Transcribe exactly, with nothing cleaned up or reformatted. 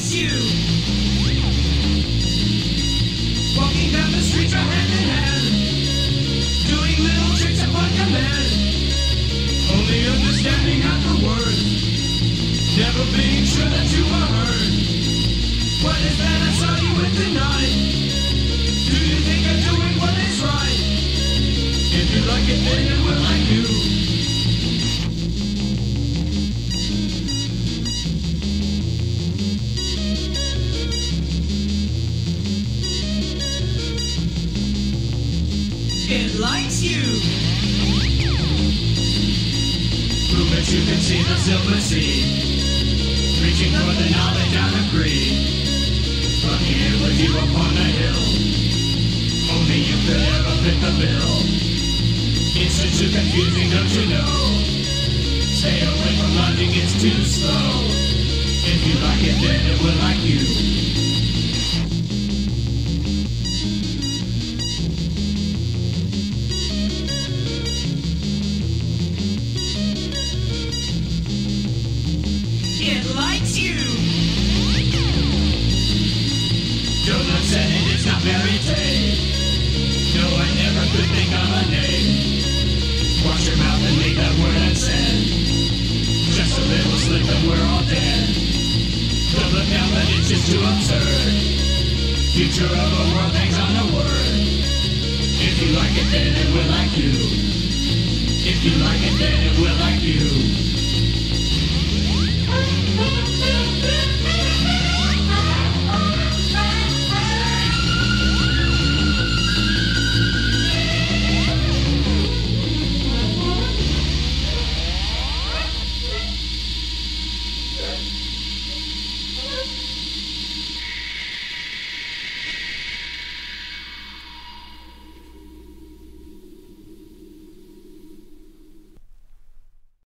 likes you. Walking down the streets are hand in hand, doing little tricks upon command, only understanding half the words, never being sure that you are heard. What is that I saw you with tonight? Do you think I'm doing what is right? If you like it, then it will like you. It likes you. Who bet you can see the silver sea, reaching for the knowledge and the greed. From here with you upon the hill, only you could ever fit the bill. It's just too confusing, don't you know? Stay away from London, it's too slow. If you like it, then it will like you. It likes you. Don't look said it is not very tame. No, I never could think of a name. Wash your mouth and leave that word unsaid. Just a little slip and we're all dead. Don't look now, but it's just too absurd. Future of a world hangs on a word. If you like it, then it will like you. If you like it,